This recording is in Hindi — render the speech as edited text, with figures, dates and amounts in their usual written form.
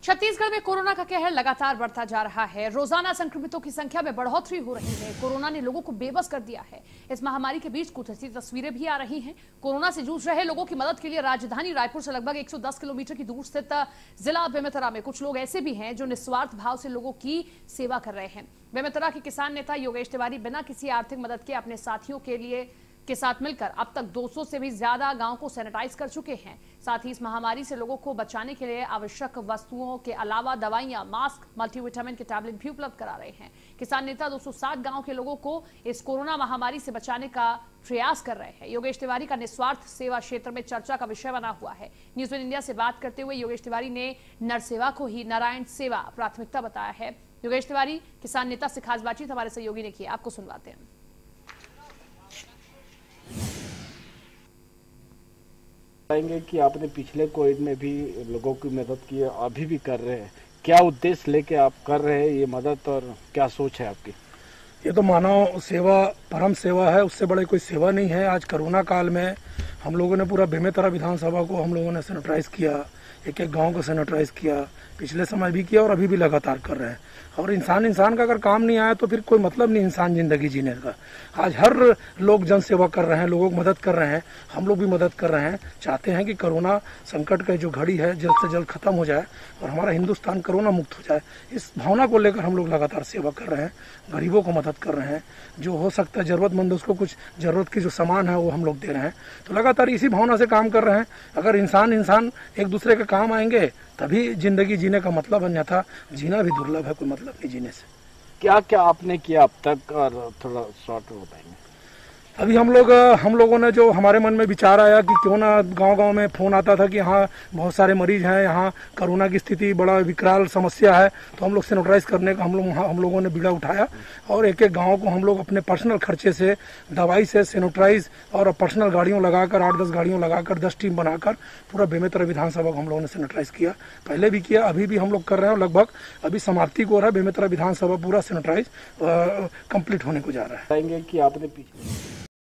छत्तीसगढ़ में कोरोना का कहर लगातार बढ़ता जा रहा है। रोजाना संक्रमितों की संख्या में बढ़ोतरी हो रही है। कोरोना ने लोगों को बेबस कर दिया है। इस महामारी के बीच कुछ ऐसी तस्वीरें भी आ रही हैं। कोरोना से जूझ रहे लोगों की मदद के लिए राजधानी रायपुर से लगभग 110 किलोमीटर की दूर स्थित जिला बेमेतरा में कुछ लोग ऐसे भी हैं जो निस्वार्थ भाव से लोगों की सेवा कर रहे हैं। बेमेतरा के किसान नेता योगेश तिवारी बिना किसी आर्थिक मदद के अपने साथियों के साथ मिलकर अब तक 200 से भी ज्यादा गांव को सैनिटाइज कर चुके हैं। साथ ही इस महामारी से लोगों को बचाने के लिए आवश्यक वस्तुओं के अलावा दवाइयां, मास्क, मल्टीविटामिन के टैबलेट भी उपलब्ध करा रहे हैं। किसान नेता 260 गांव के लोगों को इस कोरोना महामारी से बचाने का प्रयास कर रहे हैं। योगेश तिवारी का निस्वार्थ सेवा क्षेत्र में चर्चा का विषय बना हुआ है। न्यूज़ वन इंडिया से बात करते हुए योगेश तिवारी ने नर सेवा को ही नारायण सेवा प्राथमिकता बताया है। योगेश तिवारी किसान नेता से खास बातचीत हमारे सहयोगी ने की, आपको सुनवाते हैं। बताएंगे कि आपने पिछले कोविड में भी लोगों की मदद की है, अभी भी कर रहे हैं। क्या उद्देश्य लेके आप कर रहे हैं ये मदद और क्या सोच है आपकी? ये तो मानव सेवा परम सेवा है, उससे बड़े कोई सेवा नहीं है। आज कोरोना काल में हम लोगों ने पूरा बेमेतरा विधानसभा को हम लोगों ने सैनिटाइज किया, एक एक गांव को सैनिटाइज किया, पिछले समय भी किया और अभी भी लगातार कर रहे हैं। और इंसान का अगर काम नहीं आया तो फिर कोई मतलब नहीं इंसान जिंदगी जीने का। आज हर लोग जन सेवा कर रहे हैं, लोगों को मदद कर रहे हैं, हम लोग भी मदद कर रहे हैं। चाहते हैं कि कोरोना संकट का जो घड़ी है जल्द से जल्द खत्म हो जाए और हमारा हिंदुस्तान कोरोना मुक्त हो जाए। इस भावना को लेकर हम लोग लगातार सेवा कर रहे हैं, गरीबों को मदद कर रहे हैं। जो हो सकता है जरूरतमंद उसको कुछ जरूरत की जो सामान है वो हम लोग दे रहे हैं। तो लगातार इसी भावना से काम कर रहे हैं। अगर इंसान एक दूसरे के काम आएंगे तभी जिंदगी जीने का मतलब है, अन्यथा जीना भी दुर्लभ है, कोई मतलब नहीं जीने से। क्या क्या आपने किया अब तक और थोड़ा शॉर्ट में बताएंगे? अभी हम लोगों ने जो हमारे मन में विचार आया कि क्यों ना गांव में फोन आता था कि यहाँ बहुत सारे मरीज हैं, यहाँ कोरोना की स्थिति बड़ा विकराल समस्या है, तो हम लोग सैनिटाइज करने का हम लोगों ने बीड़ा उठाया और एक एक गांव को हम लोग अपने पर्सनल खर्चे से दवाई से सैनिटाइज और पर्सनल गाड़ियों लगाकर 8-10 गाड़ियों लगाकर 10 टीम बनाकर पूरा बेमेतरा विधानसभा को हम लोगों ने सैनिटाइज किया। पहले भी किया, अभी भी हम लोग कर रहे हैं। लगभग अभी समाप्ति को हो रहा है, बेमेतरा विधानसभा पूरा सैनिटाइज कंप्लीट होने को जा रहा है। बताएंगे कि आपने